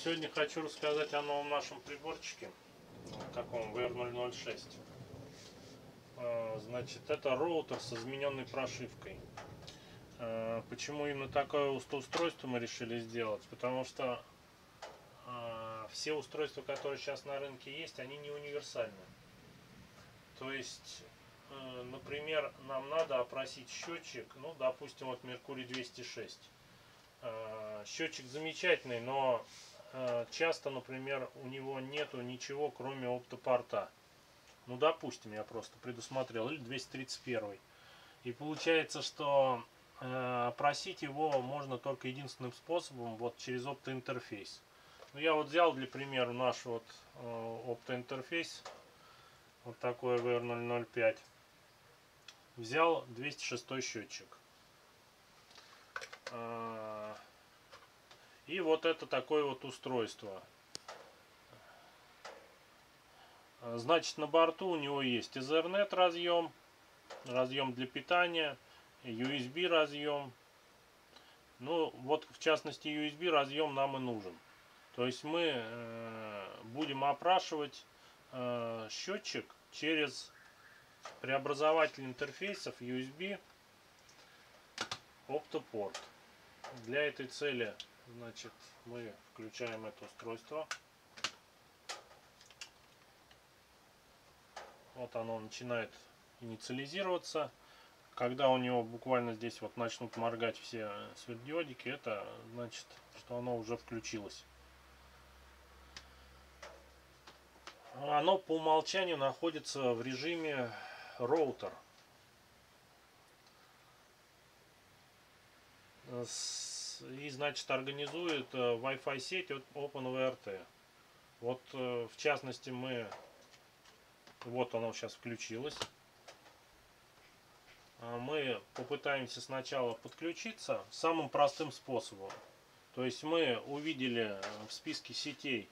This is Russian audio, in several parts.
Сегодня хочу рассказать о новом нашем приборчике, таком VR006. Значит, это роутер с измененной прошивкой. Почему именно такое устройство мы решили сделать? Потому что все устройства, которые сейчас на рынке есть, они не универсальны. То есть, например, нам надо опросить счетчик, ну, допустим, вот Mercury 206. Счетчик замечательный, но часто, например, у него нету ничего, кроме оптопорта. Ну, допустим, я просто предусмотрел, или 231. И получается, что опросить его можно только единственным способом, вот через оптоинтерфейс. Ну, я вот взял для примера наш вот оптоинтерфейс, вот такой VR005. Взял 206 счетчик. И вот это такое вот устройство. Значит, на борту у него есть Ethernet разъем, разъем для питания, USB разъем. Ну, вот в частности USB разъем нам и нужен. То есть мы будем опрашивать счетчик через преобразователь интерфейсов USB оптопорт. Для этой цели, значит, мы включаем это устройство. Вот оно начинает инициализироваться. Когда у него буквально здесь вот начнут моргать все светодиодики, это значит, что оно уже включилось. Оно по умолчанию находится в режиме роутер. И, значит, организует Wi-Fi сеть от OpenVRT. Вот, в частности, вот оно сейчас включилось. Мы попытаемся сначала подключиться самым простым способом. То есть мы увидели в списке сетей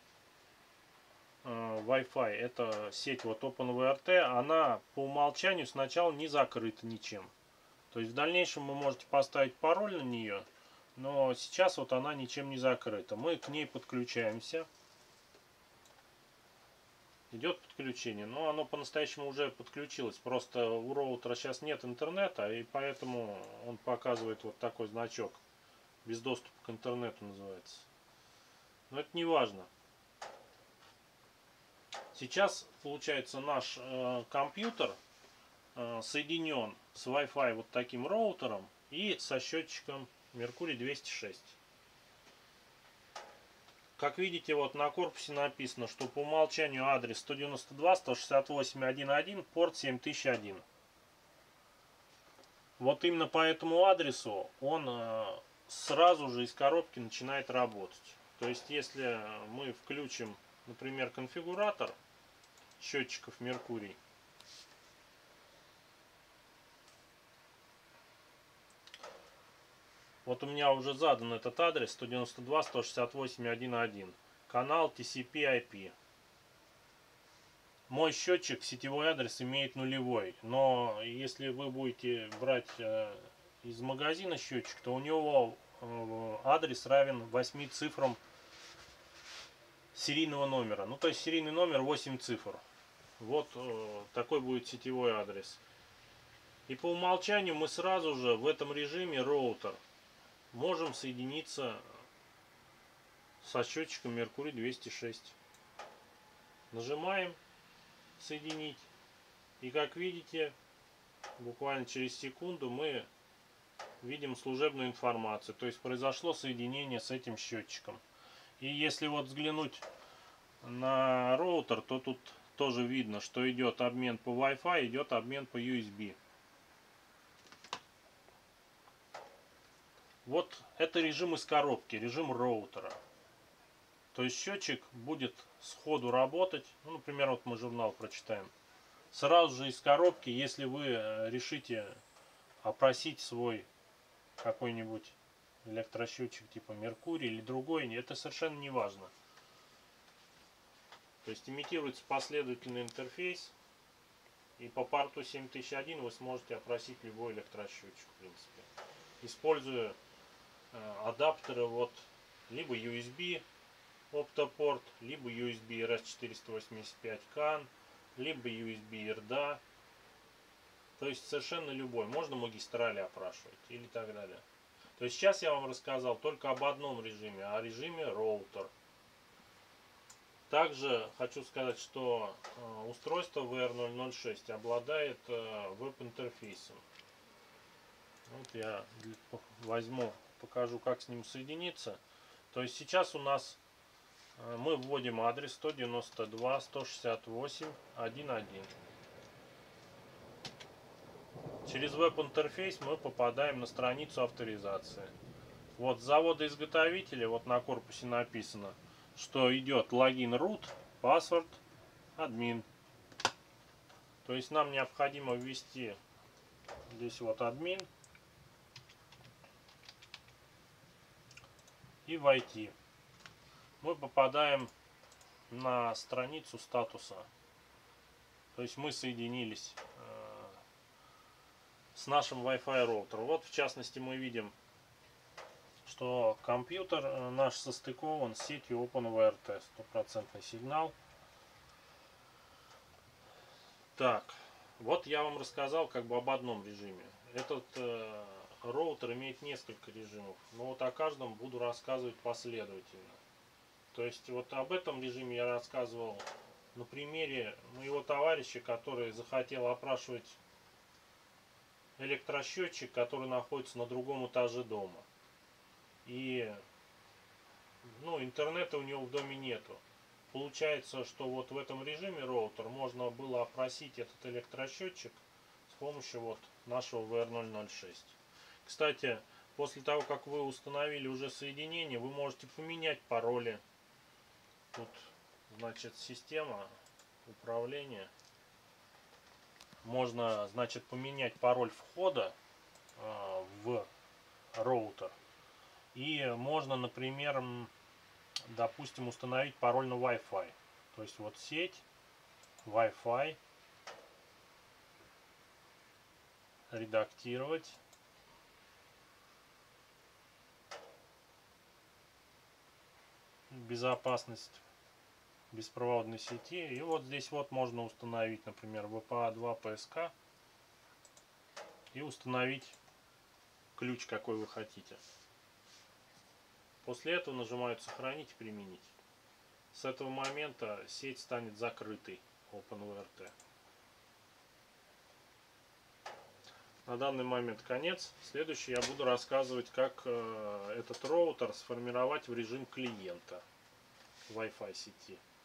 Wi-Fi, это сеть вот OpenVRT, она по умолчанию сначала не закрыта ничем. То есть в дальнейшем вы можете поставить пароль на нее, но сейчас вот она ничем не закрыта. Мы к ней подключаемся. Идет подключение, но оно по-настоящему уже подключилось. Просто у роутера сейчас нет интернета, и поэтому он показывает вот такой значок. Без доступа к интернету называется. Но это не важно. Сейчас, получается, наш компьютер соединен с Wi-Fi вот таким роутером и со счетчиком Mercury 206. Как видите, вот на корпусе написано, что по умолчанию адрес 192.168.1.1, порт 7001. Вот именно по этому адресу он сразу же из коробки начинает работать. То есть, если мы включим, например, конфигуратор счетчиков Mercury, вот у меня уже задан этот адрес 192.168.1.1. Канал TCP/IP. Мой счетчик, сетевой адрес имеет нулевой. Но если вы будете брать из магазина счетчик, то у него адрес равен 8 цифрам серийного номера. Ну, то есть серийный номер 8 цифр. Вот такой будет сетевой адрес. И по умолчанию мы сразу же в этом режиме роутер можем соединиться со счетчиком Mercury 206. Нажимаем соединить. И как видите, буквально через секунду мы видим служебную информацию. То есть произошло соединение с этим счетчиком. И если вот взглянуть на роутер, то тут тоже видно, что идет обмен по Wi-Fi, идет обмен по USB. Вот это режим из коробки, режим роутера. То есть счетчик будет сходу работать. Ну, например, вот мы журнал прочитаем. Сразу же из коробки, если вы решите опросить свой какой-нибудь электросчетчик типа Mercury или другой, это совершенно не важно. То есть имитируется последовательный интерфейс. И по порту 7001 вы сможете опросить любой электросчетчик, в принципе. Используя адаптеры вот либо USB, оптопорт, либо USB RS485 CAN, либо USB RDA. То есть совершенно любой. Можно магистрали опрашивать или так далее. То есть сейчас я вам рассказал только об одном режиме, о режиме роутер. Также хочу сказать, что устройство VR006 обладает веб-интерфейсом. Вот я возьму, покажу, как с ним соединиться. То есть сейчас у нас мы вводим адрес 192.168.1.1. Через веб-интерфейс мы попадаем на страницу авторизации. Вот с завода-изготовителя, вот на корпусе написано, что идет логин root, password, админ. То есть нам необходимо ввести здесь вот админ и войти. Мы попадаем на страницу статуса. То есть мы соединились с нашим Wi-Fi роутером. Вот в частности мы видим, что компьютер наш состыкован с сетью OpenWRT, стопроцентный сигнал. Так, вот я вам рассказал как бы об одном режиме. Этот роутер имеет несколько режимов, но вот о каждом буду рассказывать последовательно. То есть вот об этом режиме я рассказывал на примере моего товарища, который захотел опрашивать электросчетчик, который находится на другом этаже дома. И интернета у него в доме нету. Получается, что вот в этом режиме роутер можно было опросить этот электросчетчик с помощью вот нашего VR006. Кстати, после того, как вы установили уже соединение, вы можете поменять пароли. Тут, значит, система управления. Можно, значит, поменять пароль входа в роутер. И можно, например, допустим, установить пароль на Wi-Fi. То есть вот сеть, Wi-Fi, редактировать. Безопасность беспроводной сети. И вот здесь вот можно установить, например, WPA2 PSK и установить ключ, какой вы хотите. После этого нажимают сохранить и применить. С этого момента сеть станет закрытой OpenWRT. На данный момент конец. Следующий я буду рассказывать, как этот роутер сформировать в режим клиента Wi-Fi сети.